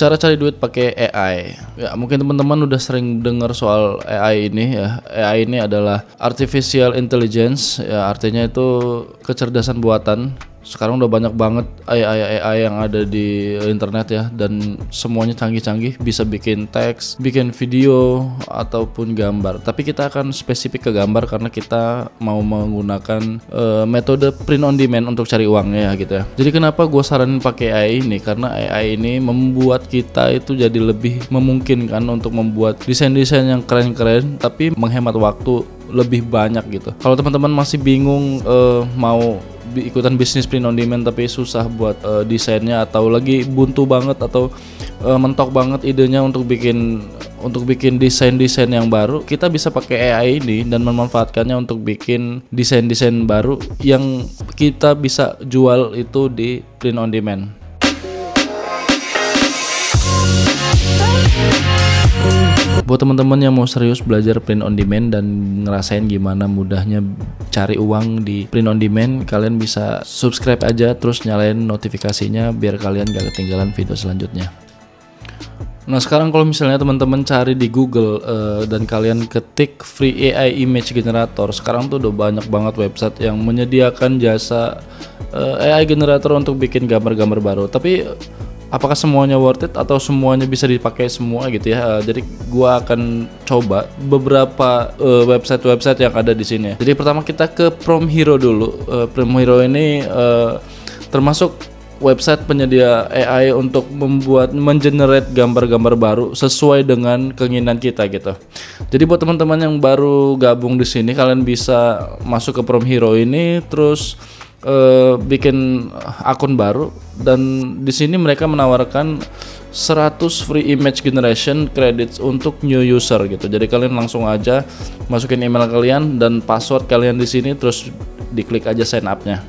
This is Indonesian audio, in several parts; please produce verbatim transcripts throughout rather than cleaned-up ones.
Cara cari duit pakai A I. Ya, mungkin teman-teman udah sering dengar soal A I ini ya. A I ini adalah artificial intelligence, ya artinya itu kecerdasan buatan. Sekarang udah banyak banget A I A I yang ada di internet ya, dan semuanya canggih-canggih, bisa bikin teks, bikin video ataupun gambar. Tapi kita akan spesifik ke gambar karena kita mau menggunakan uh, metode print on demand untuk cari uangnya ya gitu ya. Jadi kenapa gue saranin pakai A I ini? Karena A I ini membuat kita itu jadi lebih memungkinkan untuk membuat desain-desain yang keren-keren tapi menghemat waktu lebih banyak gitu. Kalau teman-teman masih bingung uh, mau ikutan bisnis print on demand tapi susah buat uh, desainnya, atau lagi buntu banget atau uh, mentok banget idenya untuk bikin untuk bikin desain-desain yang baru, kita bisa pakai A I ini dan memanfaatkannya untuk bikin desain-desain baru yang kita bisa jual itu di print on demand. Buat teman-teman yang mau serius belajar print on demand dan ngerasain gimana mudahnya cari uang di print on demand, kalian bisa subscribe aja terus nyalain notifikasinya biar kalian gak ketinggalan video selanjutnya. Nah sekarang kalau misalnya teman-teman cari di Google uh, dan kalian ketik free A I image generator, sekarang tuh udah banyak banget website yang menyediakan jasa uh, A I generator untuk bikin gambar-gambar baru. Tapi apakah semuanya worth it atau semuanya bisa dipakai semua gitu ya? Uh, jadi gua akan coba beberapa uh, website-website yang ada di sini. Jadi pertama kita ke Prompt Hero dulu. Uh, Prompt Hero ini uh, termasuk website penyedia A I untuk membuat mengenerate gambar-gambar baru sesuai dengan keinginan kita gitu. Jadi buat teman-teman yang baru gabung di sini, kalian bisa masuk ke Prompt Hero ini terus Uh, bikin akun baru, dan di sini mereka menawarkan seratus free image generation credits untuk new user gitu. Jadi kalian langsung aja masukin email kalian dan password kalian di sini, terus diklik aja sign up-nya.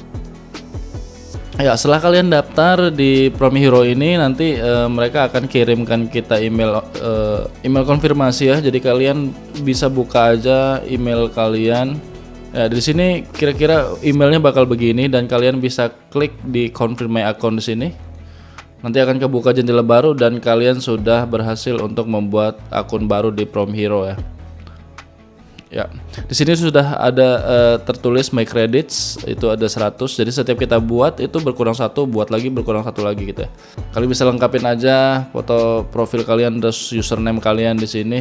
Ya, setelah kalian daftar di Prompt Hero ini, nanti uh, mereka akan kirimkan kita email uh, email konfirmasi ya. Jadi kalian bisa buka aja email kalian. Ya, di sini kira-kira emailnya bakal begini, dan kalian bisa klik di confirm my account di sini. Nanti akan kebuka jendela baru dan kalian sudah berhasil untuk membuat akun baru di Prompt Hero ya. Ya, di sini sudah ada uh, tertulis my credits, itu ada seratus. Jadi setiap kita buat itu berkurang satu, buat lagi berkurang satu lagi gitu ya. Kalian bisa lengkapin aja foto profil kalian dan username kalian di sini.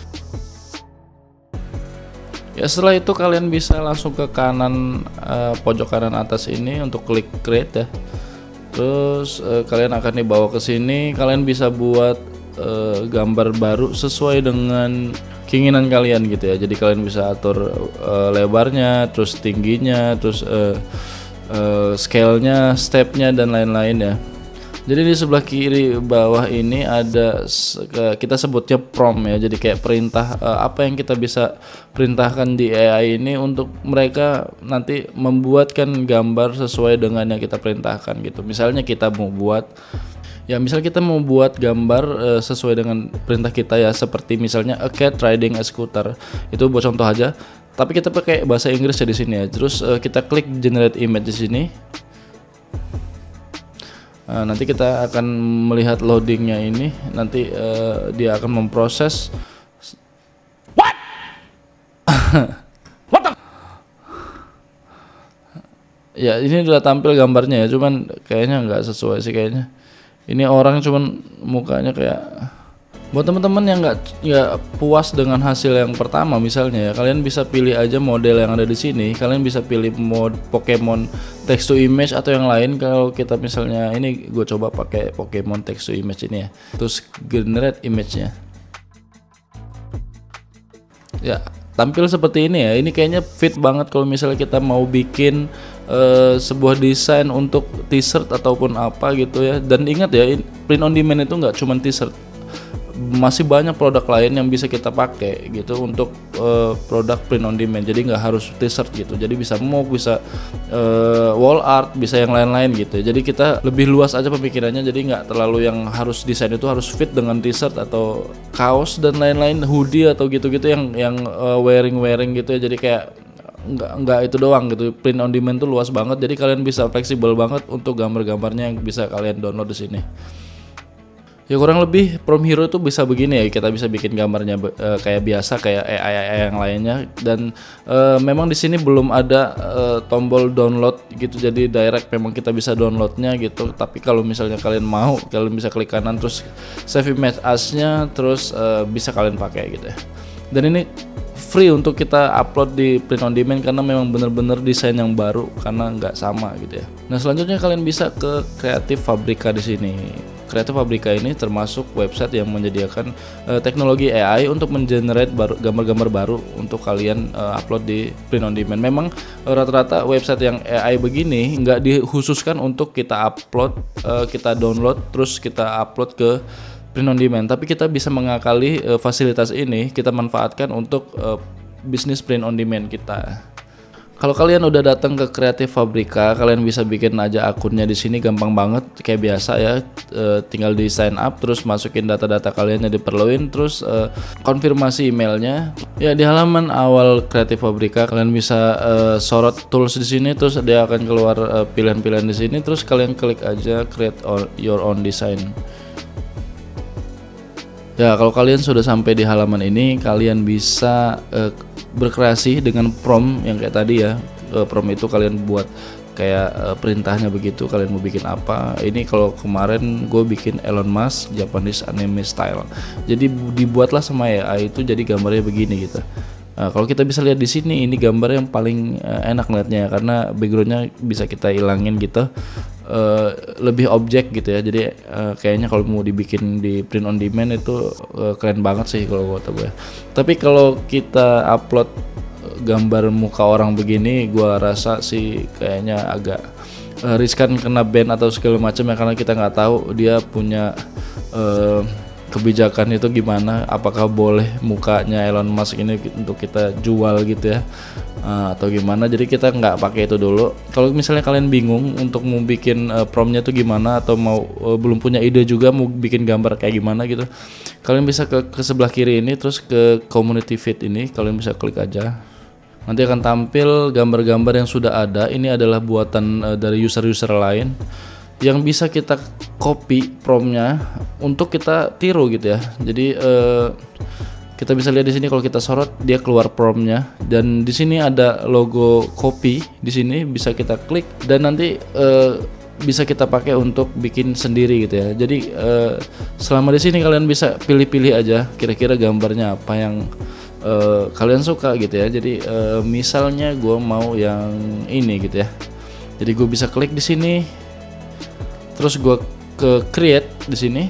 Ya, setelah itu kalian bisa langsung ke kanan, uh, pojok kanan atas ini untuk klik create ya. Terus uh, kalian akan dibawa ke sini. Kalian bisa buat uh, gambar baru sesuai dengan keinginan kalian gitu ya. Jadi kalian bisa atur uh, lebarnya, terus tingginya, terus uh, uh, scale-nya, step-nya dan lain-lain ya. Jadi di sebelah kiri bawah ini ada, kita sebutnya prompt ya. Jadi kayak perintah, apa yang kita bisa perintahkan di A I ini untuk mereka nanti membuatkan gambar sesuai dengan yang kita perintahkan gitu. Misalnya kita mau buat ya, misal kita mau buat gambar uh, sesuai dengan perintah kita ya, seperti misalnya a cat riding a scooter. Itu buat contoh aja. Tapi kita pakai bahasa Inggris ya di sini ya. Terus uh, kita klik generate image di sini. Nah, nanti kita akan melihat loadingnya ini. Nanti uh, dia akan memproses. What? What the? Ya, ini udah tampil gambarnya ya, cuman kayaknya nggak sesuai sih kayaknya. Ini orang cuman mukanya kayak. Buat teman-teman yang nggak nggak puas dengan hasil yang pertama misalnya ya, kalian bisa pilih aja model yang ada di sini. Kalian bisa pilih mode Pokemon text to image atau yang lain. Kalau kita misalnya ini, gue coba pakai Pokemon text to image ini ya. Terus generate image-nya. Ya, tampil seperti ini ya. Ini kayaknya fit banget kalau misalnya kita mau bikin uh, sebuah desain untuk t-shirt ataupun apa gitu ya. Dan ingat ya, print on demand itu nggak cuma t-shirt. Masih banyak produk lain yang bisa kita pakai gitu untuk uh, produk print on demand. Jadi nggak harus t-shirt gitu. Jadi bisa mug, bisa uh, wall art, bisa yang lain-lain gitu. Jadi kita lebih luas aja pemikirannya. Jadi nggak terlalu yang harus desain itu harus fit dengan t-shirt atau kaos dan lain-lain, hoodie atau gitu-gitu yang yang uh, wearing-wearing gitu ya. Jadi kayak nggak nggak itu doang gitu. Print on demand tuh luas banget. Jadi kalian bisa fleksibel banget untuk gambar-gambarnya yang bisa kalian download di sini. Ya kurang lebih Prom Hero tuh bisa begini ya, kita bisa bikin gambarnya uh, kayak biasa kayak A I A I yang lainnya, dan uh, memang di sini belum ada uh, tombol download gitu, jadi direct memang kita bisa downloadnya gitu. Tapi kalau misalnya kalian mau, kalian bisa klik kanan terus save image as-nya, terus uh, bisa kalian pakai gitu ya. Dan ini free untuk kita upload di print on demand karena memang bener-bener desain yang baru, karena nggak sama gitu ya. Nah selanjutnya kalian bisa ke Creative Fabrica di sini. Creative Fabrica ini termasuk website yang menyediakan uh, teknologi A I untuk mengenerate gambar-gambar baru untuk kalian uh, upload di print on demand. Memang uh, rata-rata website yang A I begini nggak dikhususkan untuk kita upload, uh, kita download terus kita upload ke print on demand, tapi kita bisa mengakali uh, fasilitas ini, kita manfaatkan untuk uh, bisnis print on demand kita. Kalau kalian udah datang ke Creative Fabrica, kalian bisa bikin aja akunnya di sini, gampang banget kayak biasa ya. E, tinggal di sign up, terus masukin data-data kalian yang diperluin, terus e, konfirmasi emailnya. Ya di halaman awal Creative Fabrica kalian bisa e, sorot tools di sini, terus dia akan keluar e, pilihan-pilihan di sini, terus kalian klik aja create your own design. Ya kalau kalian sudah sampai di halaman ini, kalian bisa e, berkreasi dengan prompt yang kayak tadi ya. E, prompt itu kalian buat kayak e, perintahnya begitu, kalian mau bikin apa. Ini kalau kemarin gue bikin Elon Musk Japanese anime style, jadi dibuatlah sama A I itu jadi gambarnya begini gitu. Nah, kalau kita bisa lihat di sini, ini gambar yang paling e, enak ngeliatnya karena backgroundnya bisa kita ilangin gitu. Uh, lebih objek gitu ya, jadi uh, kayaknya kalau mau dibikin di print on demand itu uh, keren banget sih kalau kata gue. Tapi kalau kita upload gambar muka orang begini, gue rasa sih kayaknya agak uh, riskan kena ban atau segala macam ya, karena kita nggak tahu dia punya uh, kebijakan itu gimana, apakah boleh mukanya Elon Musk ini untuk kita jual gitu ya, uh, atau gimana. Jadi kita nggak pakai itu dulu. Kalau misalnya kalian bingung untuk mau bikin uh, promptnya tuh gimana, atau mau uh, belum punya ide juga mau bikin gambar kayak gimana gitu, kalian bisa ke, ke sebelah kiri ini, terus ke community feed ini kalian bisa klik aja. Nanti akan tampil gambar-gambar yang sudah ada. Ini adalah buatan uh, dari user-user lain yang bisa kita copy promptnya untuk kita tiru gitu ya. Jadi eh, kita bisa lihat di sini kalau kita sorot dia keluar promptnya, dan di sini ada logo copy di sini, bisa kita klik dan nanti eh, bisa kita pakai untuk bikin sendiri gitu ya. Jadi eh, selama di sini kalian bisa pilih-pilih aja kira-kira gambarnya apa yang eh, kalian suka gitu ya. Jadi eh, misalnya gue mau yang ini gitu ya. Jadi gue bisa klik di sini. Terus gue ke create di sini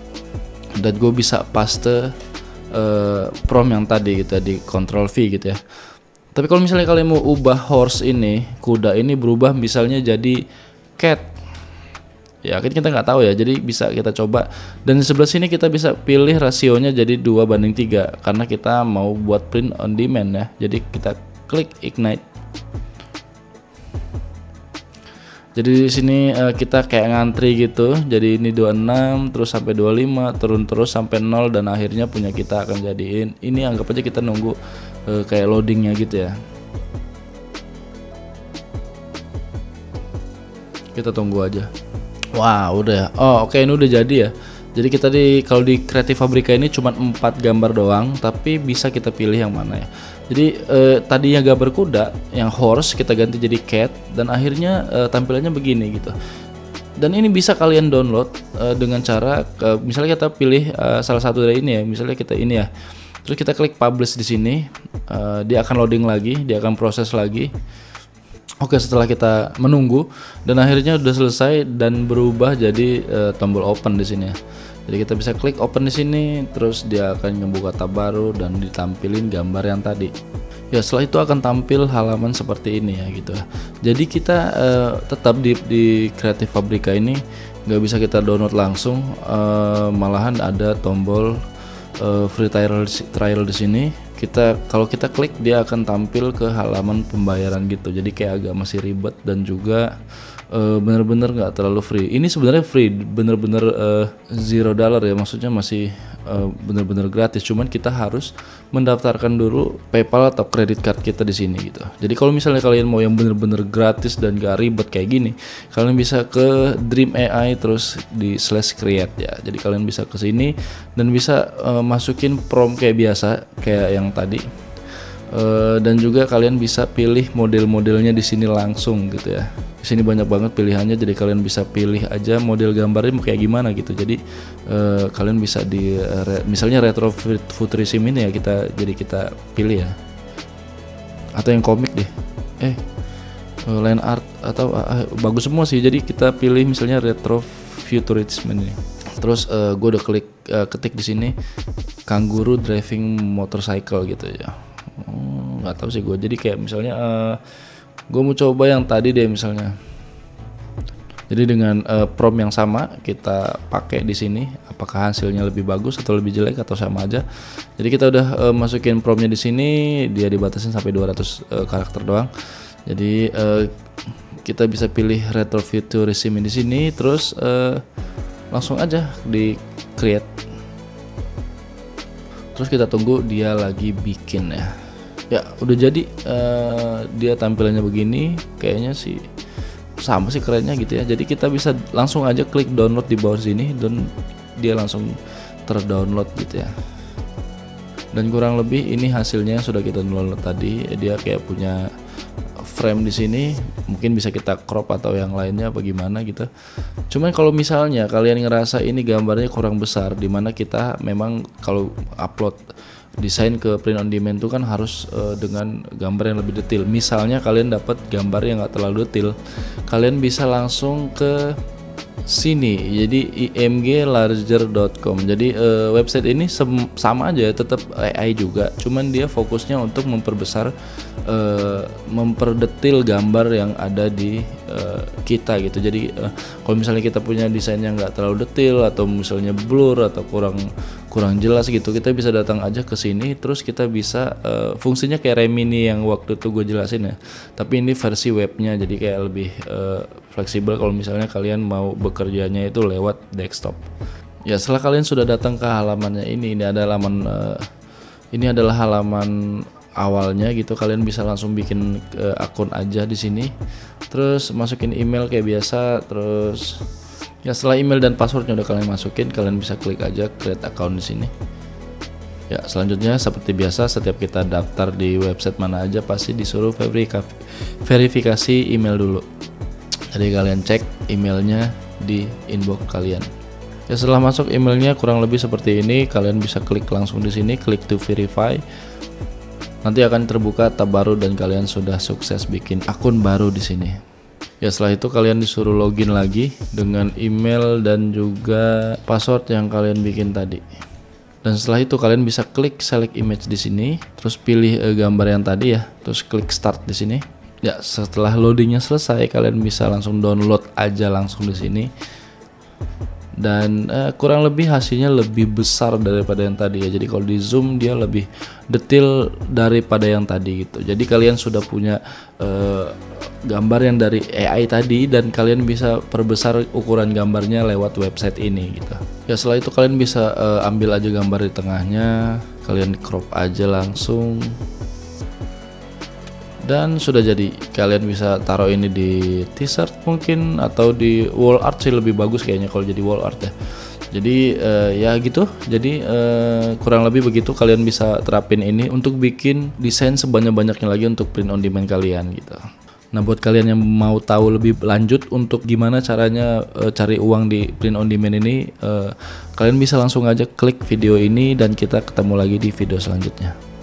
dan gue bisa paste uh, prompt yang tadi gitu, di control V gitu ya. Tapi kalau misalnya kalian mau ubah horse ini, kuda ini berubah misalnya jadi cat, ya kan kita nggak tahu ya. Jadi bisa kita coba, dan di sebelah sini kita bisa pilih rasionya jadi dua banding tiga karena kita mau buat print on demand ya. Jadi kita klik ignite. Jadi di sini uh, kita kayak ngantri gitu. Jadi ini dua puluh enam terus sampai dua puluh lima, turun terus sampai nol, dan akhirnya punya kita akan jadiin ini. Anggap aja kita nunggu uh, kayak loadingnya gitu ya. Kita tunggu aja. Wah, udah ya. Oh, oke, okay, ini udah jadi ya. Jadi kita di kalau di Creative Fabrica ini cuma empat gambar doang, tapi bisa kita pilih yang mana ya. Jadi eh, tadinya gambar kuda, yang horse kita ganti jadi cat, dan akhirnya eh, tampilannya begini gitu. Dan ini bisa kalian download eh, dengan cara eh, misalnya kita pilih eh, salah satu dari ini ya, misalnya kita ini ya. Terus kita klik publish di sini, eh, dia akan loading lagi, dia akan proses lagi. Oke, setelah kita menunggu dan akhirnya udah selesai dan berubah jadi uh, tombol open di sini ya. Jadi kita bisa klik open di sini, terus dia akan membuka tab baru dan ditampilin gambar yang tadi. Ya, setelah itu akan tampil halaman seperti ini ya gitu. Jadi kita uh, tetap di di Creative Fabrica ini nggak bisa kita download langsung, uh, malahan ada tombol uh, free trial trial di sini. Kita kalau kita klik dia akan tampil ke halaman pembayaran gitu. Jadi kayak agak masih ribet dan juga uh, bener-bener nggak terlalu free. Ini sebenarnya free, bener-bener uh, zero dollar ya, maksudnya masih uh, bener-bener gratis. Cuman kita harus mendaftarkan dulu PayPal atau kredit card kita di sini gitu. Jadi kalau misalnya kalian mau yang bener-bener gratis dan gak ribet kayak gini, kalian bisa ke Dream A I terus di slash create ya. Jadi kalian bisa ke sini dan bisa uh, masukin prompt kayak biasa kayak yang tadi. Uh, dan juga kalian bisa pilih model-modelnya di sini langsung gitu ya. Di sini banyak banget pilihannya, jadi kalian bisa pilih aja model gambarnya mau kayak gimana gitu. Jadi uh, kalian bisa di uh, re, misalnya retro futurism ini ya kita jadi kita pilih ya. Atau yang komik deh. Eh uh, line art atau uh, bagus semua sih. Jadi kita pilih misalnya retro futurism ini. Terus uh, gue udah klik uh, ketik di sini kangaroo driving motorcycle gitu ya. Nggak tahu sih gue, jadi kayak misalnya uh, gue mau coba yang tadi deh misalnya. Jadi dengan uh, prompt yang sama kita pakai di sini, apakah hasilnya lebih bagus atau lebih jelek atau sama aja. Jadi kita udah uh, masukin promptnya di sini, dia dibatasin sampai dua ratus uh, karakter doang. Jadi uh, kita bisa pilih retro futurism di sini, terus uh, langsung aja di create. Terus kita tunggu dia lagi bikin ya. Ya udah jadi, uh, dia tampilannya begini, kayaknya sih sama sih kerennya gitu ya. Jadi kita bisa langsung aja klik download di bawah sini dan dia langsung terdownload gitu ya. Dan kurang lebih ini hasilnya yang sudah kita download tadi. Dia kayak punya frame di sini, mungkin bisa kita crop atau yang lainnya bagaimana gitu. Cuman kalau misalnya kalian ngerasa ini gambarnya kurang besar, dimana kita memang kalau upload desain ke print on demand itu kan harus uh, dengan gambar yang lebih detail. Misalnya kalian dapat gambar yang nggak terlalu detail, kalian bisa langsung ke sini, jadi i m g larger dot com. Jadi uh, website ini sama aja, tetap A I juga, cuman dia fokusnya untuk memperbesar, uh, memperdetil gambar yang ada di uh, kita gitu. Jadi uh, kalau misalnya kita punya desain yang nggak terlalu detail atau misalnya blur atau kurang kurang jelas gitu, kita bisa datang aja ke sini, terus kita bisa uh, fungsinya kayak Remini yang waktu itu gue jelasin ya, tapi ini versi webnya, jadi kayak lebih uh, fleksibel kalau misalnya kalian mau bekerjanya itu lewat desktop. Ya setelah kalian sudah datang ke halamannya ini, ini ada halaman uh, ini adalah halaman awalnya gitu. Kalian bisa langsung bikin uh, akun aja di sini, terus masukin email kayak biasa. Terus ya setelah email dan passwordnya udah kalian masukin, kalian bisa klik aja create account di sini. Ya selanjutnya seperti biasa, setiap kita daftar di website mana aja pasti disuruh verifikasi email dulu. Jadi kalian cek emailnya di inbox kalian. Ya setelah masuk emailnya kurang lebih seperti ini, kalian bisa klik langsung di sini, klik to verify. Nanti akan terbuka tab baru dan kalian sudah sukses bikin akun baru di sini. Ya setelah itu kalian disuruh login lagi dengan email dan juga password yang kalian bikin tadi. Dan setelah itu kalian bisa klik select image di sini, terus pilih eh, gambar yang tadi ya, terus klik start di sini. Ya setelah loadingnya selesai, kalian bisa langsung download aja langsung di sini. Dan eh, kurang lebih hasilnya lebih besar daripada yang tadi ya. Jadi kalau di zoom dia lebih detail daripada yang tadi gitu. Jadi kalian sudah punya eh, gambar yang dari A I tadi, dan kalian bisa perbesar ukuran gambarnya lewat website ini gitu. Ya setelah itu kalian bisa uh, ambil aja gambar di tengahnya, kalian crop aja langsung, dan sudah jadi. Kalian bisa taruh ini di t-shirt mungkin, atau di wall art sih lebih bagus kayaknya kalau jadi wall art ya. Jadi uh, ya gitu. Jadi uh, kurang lebih begitu kalian bisa terapin ini untuk bikin desain sebanyak-banyaknya lagi untuk print on demand kalian gitu. Nah buat kalian yang mau tahu lebih lanjut untuk gimana caranya uh, cari uang di print on demand ini, uh, kalian bisa langsung aja klik video ini dan kita ketemu lagi di video selanjutnya.